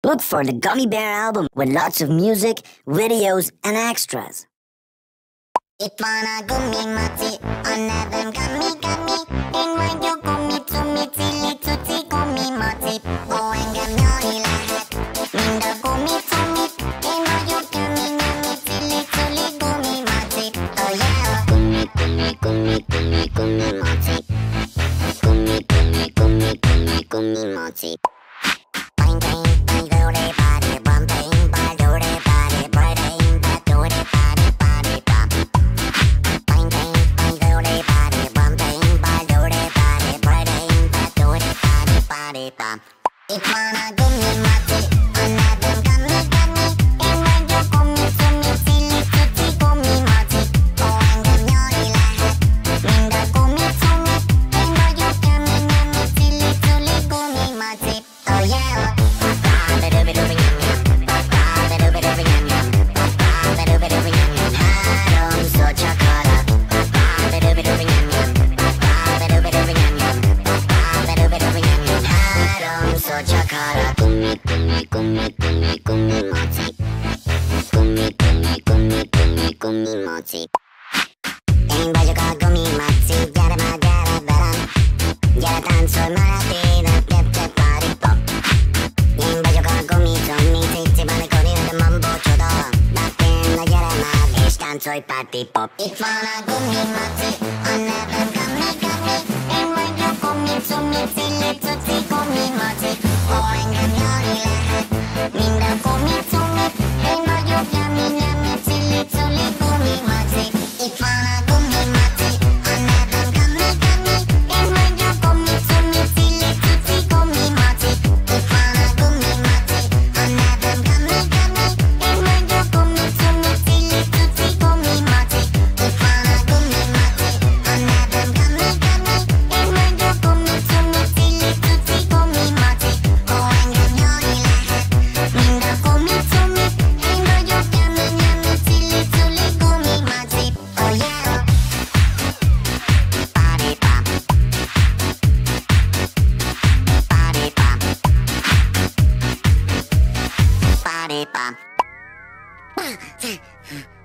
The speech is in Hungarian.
Look for the Gummy Bear album with lots of music, videos, and extras. Itwana gummi machi, another gummy gummy. In when you gummi to me, tilly to tea gummi machi. Oh, and gum yori lahat, minda gummi to me. In when you gummi yummy, tilly tilly gummi machi. Oh yeah, gummi gummi gummi gummi gummi machi. Gummi gummi gummi gummi gummi machi. Bang bang bang do de body, bum bang bang do de body, bright bang bang do de body body bum. Bang bang bang do de body, bum bang bang do de body, bright bang bang do de body body bum. Itwana gummi machi, another gummi gummi. And when you gummi to me, silly kitty gummi machi. Oh, and gum yori lahat, minda gummi to me. And when you gummi yummy, silly silly gummi machi. Oh yeah. Chakara, gummi gummi gummi gummi gummi machi. Gummi gummi gummi gummi gummi machi. En baju ka gummi machi, yara ma yara baran. Yara danzo maratida, tip tip party pop. En baju ka gummi gummi, titi bale kori de mambo chodo. Baten la yara ma, ish danzo party pop. Itwana gummi machi, another gummi gummi. En when you gummi to me, silly to tea gummi machi. Oh, and gum yori lahat, minda gummi to me. En when you yummy yummy, silly silly gummi machi. Itwana gummi machi, another gummi gummi. En when you gummi to me, silly to tea gummi machi. Itwana gummi machi, another gummi gummi. En when you gummi to me, silly to tea gummi machi. Itwana gummi machi, another gummi gummy. En when you gummi to me, silly to tea gummi machi. Oh, and gum yori lahat, minda gummi to me. En when you yummy yummy, silly silly gummi machi. Oh yeah. Party pop. Party pop. Party pop.